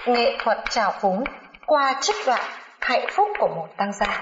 nghệ thuật trào phúng qua trích đoạn hạnh phúc của một tang gia.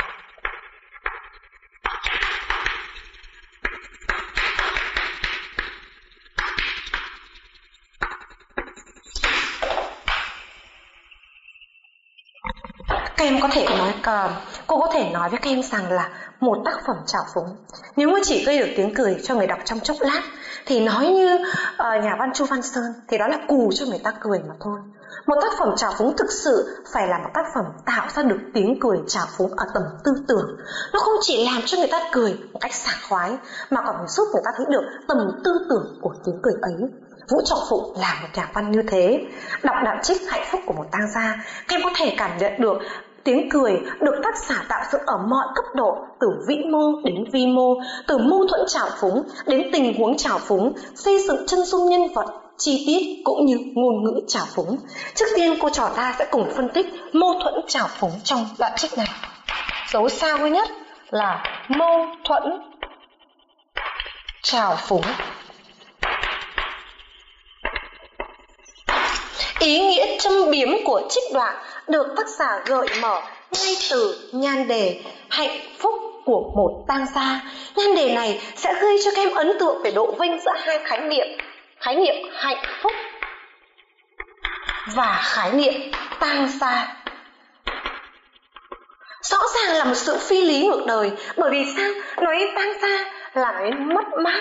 Các em có thể nói cô có thể nói với các em rằng là một tác phẩm trào phúng nếu mà chỉ gây được tiếng cười cho người đọc trong chốc lát thì nói như nhà văn Chu Văn Sơn thì đó là cù cho người ta cười mà thôi. Một tác phẩm trào phúng thực sự phải là một tác phẩm tạo ra được tiếng cười trào phúng ở tầm tư tưởng. Nó không chỉ làm cho người ta cười một cách sảng khoái mà còn giúp người ta thấy được tầm tư tưởng của tiếng cười ấy. Vũ Trọng Phụng là một nhà văn như thế. Đọc đoạn trích hạnh phúc của một tang gia, các em có thể cảm nhận được tiếng cười được tác giả tạo dựng ở mọi cấp độ, từ vĩ mô đến vi mô, từ mâu thuẫn trào phúng đến tình huống trào phúng, xây dựng chân dung nhân vật, chi tiết cũng như ngôn ngữ trào phúng. Trước tiên cô trò ta sẽ cùng phân tích mâu thuẫn trào phúng trong đoạn trích này. Dấu sao thứ nhất là mâu thuẫn trào phúng. Ý nghĩa châm biếm của trích đoạn được tác giả gợi mở ngay từ nhan đề hạnh phúc của một tang gia. Nhan đề này sẽ gây cho các em ấn tượng về độ vênh giữa hai khái niệm hạnh phúc và khái niệm tang gia. Rõ ràng là một sự phi lý ngược đời. Bởi vì sao? Nói tang gia là nói mất mát,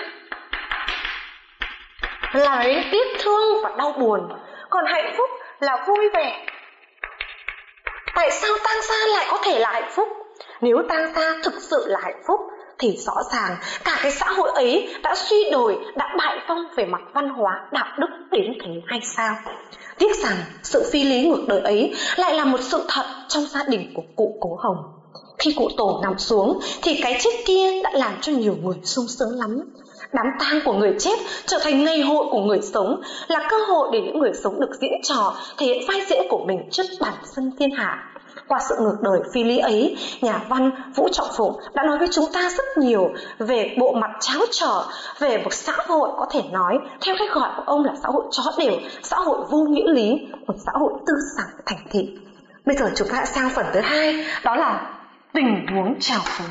là nói tiếc thương và đau buồn, còn hạnh phúc là vui vẻ. Tại sao tang gia lại có thể là hạnh phúc? Nếu tang gia thực sự là hạnh phúc thì rõ ràng cả cái xã hội ấy đã suy đồi, đã bại vong về mặt văn hóa, đạo đức đến thế hay sao? Tiếc rằng sự phi lý ngược đời ấy lại là một sự thật trong gia đình của cụ Cố Hồng. Khi cụ Tổ nằm xuống thì cái chết kia đã làm cho nhiều người sung sướng lắm. Đám tang của người chết trở thành ngày hội của người sống, là cơ hội để những người sống được diễn trò, thể hiện vai diễn của mình trước bản dân thiên hạ. Qua sự ngược đời phi lý ấy, nhà văn Vũ Trọng Phụng đã nói với chúng ta rất nhiều về bộ mặt tráo trở, về một xã hội có thể nói theo cách gọi của ông là xã hội chó đều, xã hội vô nghĩa lý, một xã hội tư sản thành thị. Bây giờ chúng ta sang phần thứ hai, đó là tình huống trào phúng.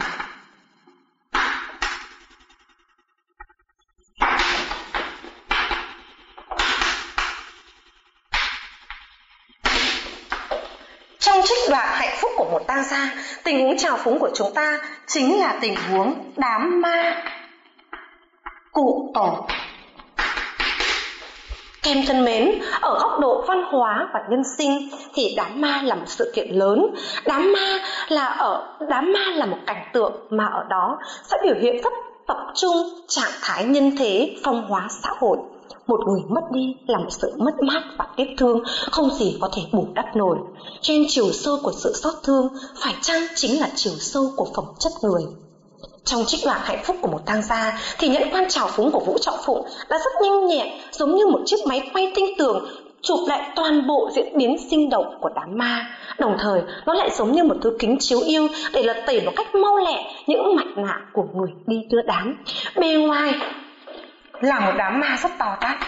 Trong trích đoạn hạnh phúc của một tang gia, tình huống trào phúng của chúng ta chính là tình huống đám ma cụ Tổ. Các em thân mến, ở góc độ văn hóa và nhân sinh thì đám ma là một sự kiện lớn. Đám ma là một cảnh tượng mà ở đó sẽ biểu hiện rất tập trung trạng thái nhân thế, phong hóa xã hội. Một người mất đi là một sự mất mát và tiếc thương không gì có thể bù đắp nổi. Cho nên chiều sâu của sự xót thương phải chăng chính là chiều sâu của phẩm chất người. Trong trích đoạn hạnh phúc của một tang gia thì nhẫn quan trào phúng của Vũ Trọng Phụng đã rất nhanh nhẹn, giống như một chiếc máy quay tinh tường, chụp lại toàn bộ diễn biến sinh động của đám ma. Đồng thời nó lại giống như một thứ kính chiếu yêu để lật tẩy một cách mau lẹ những mặt nạ của người đi đưa đám. Bề ngoài là một đám ma rất to tát,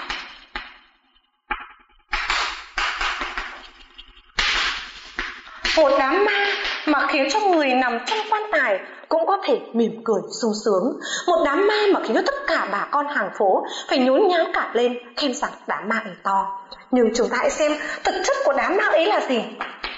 một đám ma mà khiến cho người nằm trong quan tài cũng có thể mỉm cười sung sướng, một đám ma mà khiến cho tất cả bà con hàng phố phải nhốn nháo cả lên khen rằng đám ma ấy to. Nhưng chúng ta hãy xem thực chất của đám ma ấy là gì.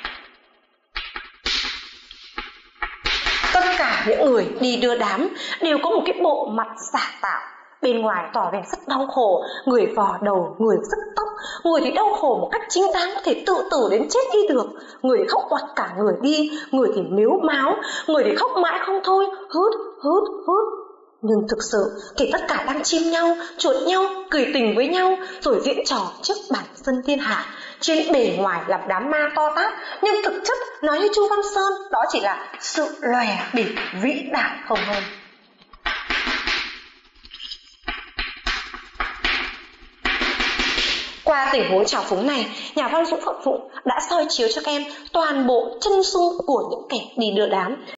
Tất cả những người đi đưa đám đều có một cái bộ mặt giả tạo, bên ngoài tỏ vẻ rất đau khổ, người vò đầu, người rất tóc, người thì đau khổ một cách chính đáng, có thể tự tử đến chết đi được, người thì khóc oặt cả người đi, người thì mếu máo, người thì khóc mãi không thôi, hút. Nhưng thực sự thì tất cả đang chim nhau, chuột nhau, cười tình với nhau, rồi diễn trò trước bản dân thiên hạ. Trên bề ngoài là đám ma to tát, nhưng thực chất nói như Chu Văn Sơn, đó chỉ là sự lòe bịp vĩ đại không hơn. Qua tình huống trào phúng này, nhà văn Vũ Trọng Phụng đã soi chiếu cho các em toàn bộ chân dung của những kẻ đi đưa đám.